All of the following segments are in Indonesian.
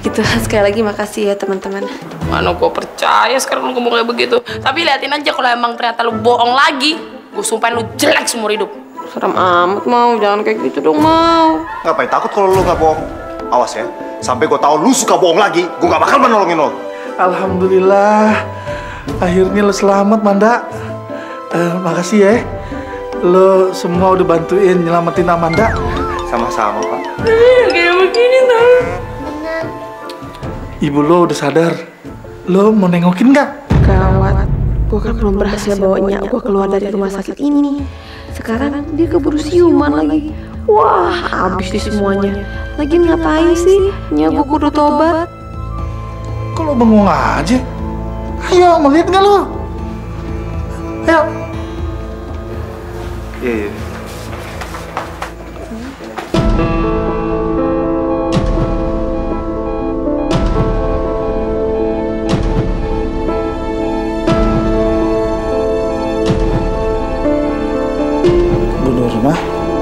Gitu, sekali lagi makasih ya teman-teman. Mana gue percaya sekarang lu ngomong kayak begitu. Tapi liatin aja kalau emang ternyata lu bohong lagi, gue sumpahin lu jelek seumur hidup. Serem amat, Mau. Jangan kayak gitu dong, Mau. Ngapain takut kalau lu nggak bohong? Awas ya, sampai gue tahu lu suka bohong lagi, gue nggak bakal menolongin lo. Alhamdulillah, akhirnya lo selamat, Manda. Makasih ya, lo semua udah bantuin nyelamatin Amanda. Sama-sama, Pak. Kayak begini tau. Ibu lo udah sadar. Lo mau nengokin nggak? Gawat, gue kan belum berhasil bawa nyak gue keluar dari rumah sakit ini. Sekarang dia keburu siuman lagi. Wah, habis di semuanya. Lagian ngapain sih nyak gue kudu tobat? Kalau bengong aja. Ayo, mau lihat nggak lo? Ayo. Iya. Bu Nurma.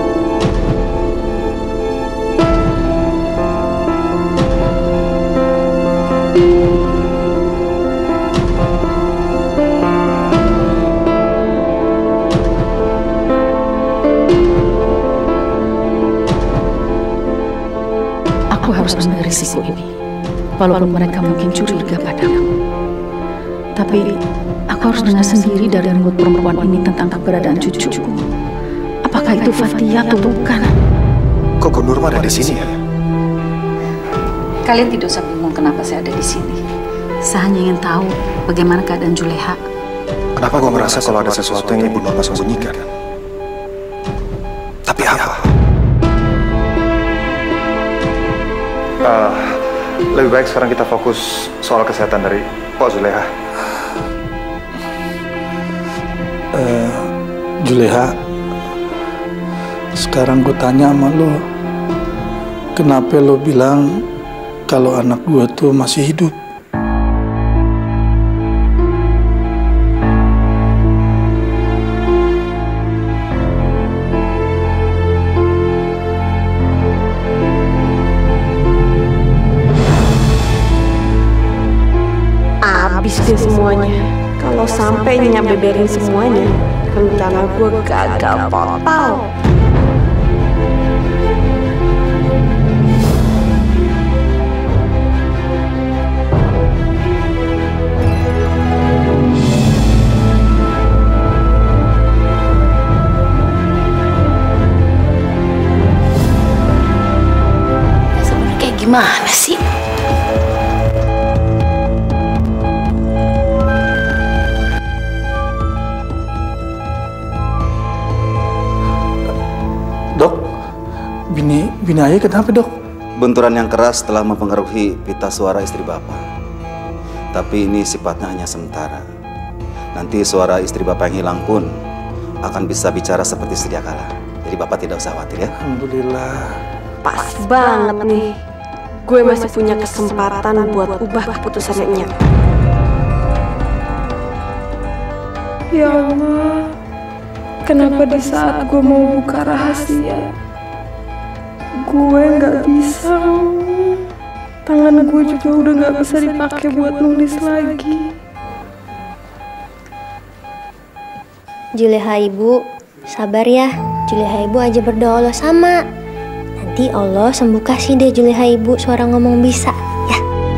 Aku harus ambil risiko ini, walaupun mereka mungkin curiga padaku. Tapi aku harus dengar sendiri dari mulut perempuan ini tentang keberadaan cucuku. Apakah itu Fatia atau bukan? Kok Bu Nurma ada di sini ya? Kalian tidak usah bingung kenapa saya ada di sini. Saya hanya ingin tahu bagaimana keadaan Juleha. Kenapa gue merasa kalau ada sesuatu yang Ibu Nurma sembunyikan? Tapi apa? Lebih baik sekarang kita fokus soal kesehatan dari Pak Zuleha. Juleha, sekarang gue tanya sama lo, kenapa lo bilang kalau anak gue tuh masih hidup? Habis deh semuanya. Kalau sampai nyak beberin semuanya, rencana gue gagal total. Sebenarnya kayak gimana sih? Dok, bini ayah kenapa, Dok? Benturan yang keras telah mempengaruhi pita suara istri Bapak. Tapi ini sifatnya hanya sementara. Nanti suara istri Bapak yang hilang pun akan bisa bicara seperti sedia kala. Jadi Bapak tidak usah khawatir ya. Alhamdulillah. Pas banget nih. Gue masih punya kesempatan buat ubah keputusannya nyak. Ya Allah, kenapa di saat gue mau buka rahasia, gue nggak bisa. Tangan gue juga udah nggak bisa dipakai buat nulis lagi. Juleha ibu, sabar ya. Juleha ibu aja berdoa Allah sama. Nanti Allah sembuh kasih deh Juleha ibu suara ngomong bisa ya.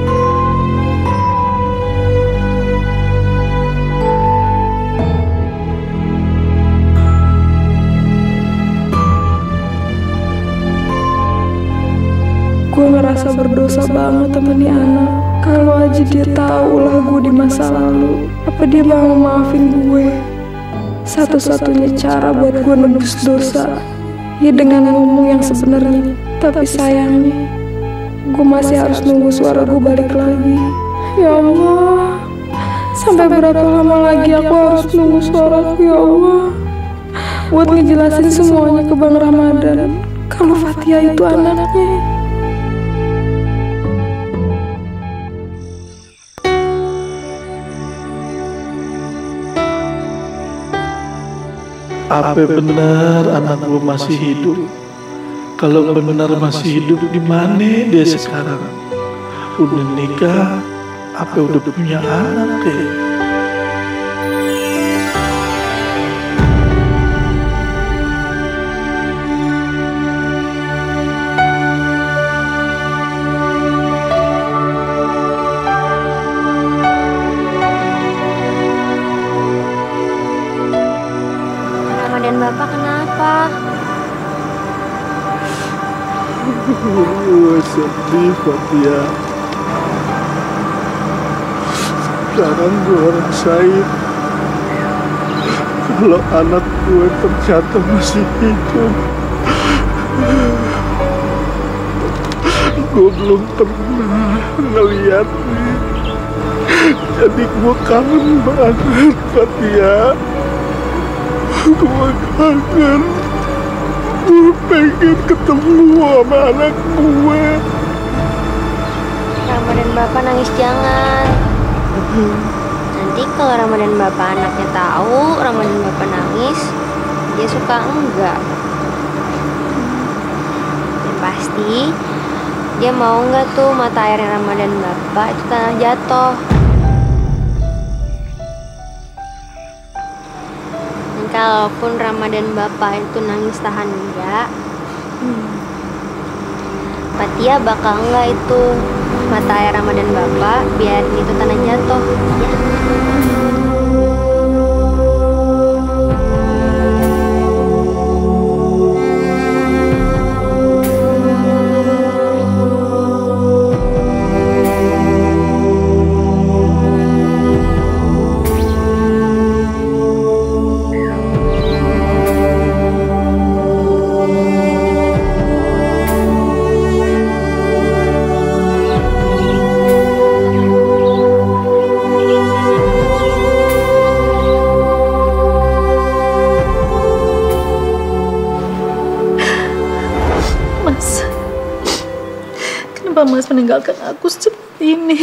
Gue ngerasa berdosa banget sama nih anak. Kalau aja dia tahu lah gue di masa lalu, apa dia mau maafin gue? Satu-satunya cara buat gue nebus dosa, ya dengan ngomong yang sebenarnya. Tapi sayangnya, gue masih harus nunggu suara gue balik lagi. Ya Allah, sampai berapa lama lagi aku harus nunggu suaraku ya Allah, buat ngejelasin semuanya ke Bang Ramadan kalau Fatia itu anaknya. Apa benar anak gue masih hidup? Kalau benar masih hidup, di mana dia sekarang? udah nikah, apa udah punya anak ya? Ramadan Bapak kenapa? Gue sedih, Fatia. Sekarang gue rasain kalau anak gue ternyata masih hidup. Gue belum pernah ngeliatnya. Jadi gue kangen banget, Fatia. Gue kangen. Gue pengen ketemu sama anak gue. Ramadan Bapak nangis jangan. Nanti kalau Ramadan Bapak anaknya tahu Ramadan Bapak nangis, dia suka enggak. Dan pasti dia mau enggak tuh mata airnya Ramadan Bapak itu tanah jatuh. Dan kalaupun Ramadan Bapak itu nangis tahan enggak, Fatia bakal enggak itu mata air Ramadan Bapak biarin itu tanah jatuh ya. Mas, kenapa Mas meninggalkan aku seperti ini?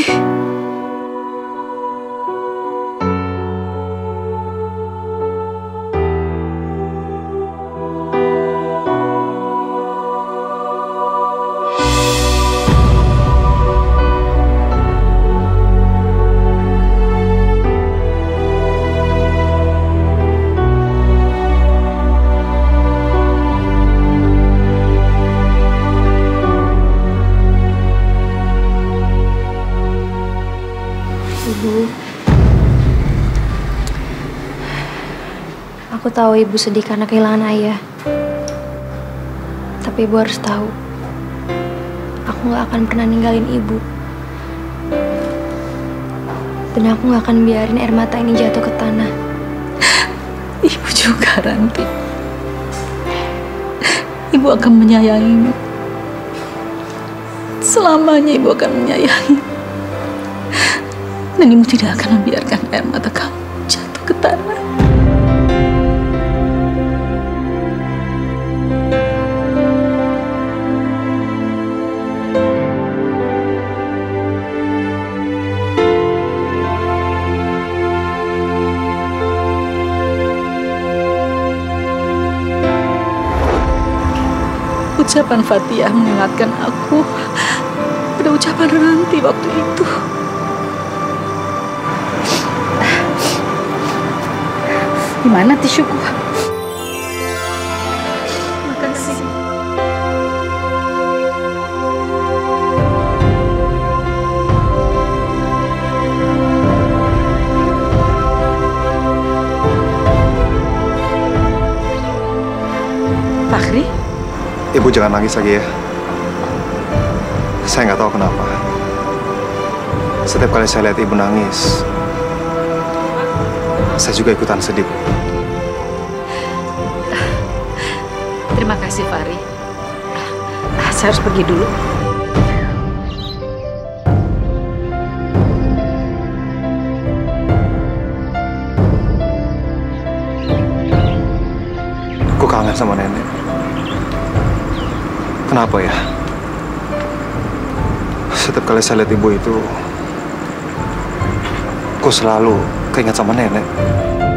Ibu, aku tahu Ibu sedih karena kehilangan ayah. Tapi Ibu harus tahu, aku gak akan pernah ninggalin Ibu. Dan aku gak akan biarin air mata ini jatuh ke tanah. Ibu juga, Ranti. Ibu akan menyayangimu. Selamanya Ibu akan menyayangimu. Dan Ibu tidak akan membiarkan air mata kamu jatuh ke tanah. Ucapan Fatia mengingatkan aku pada ucapan Ranti waktu itu. Gimana tisuku? Makasih. Fakhri? Ibu jangan nangis lagi ya. Saya nggak tahu kenapa. Setiap kali saya lihat ibu nangis, saya juga ikutan sedih. Terima kasih, Fahri. Saya harus pergi dulu. Aku kangen sama nenek. Kenapa ya? Setiap kali saya lihat ibu itu, aku selalu keinget sama nenek.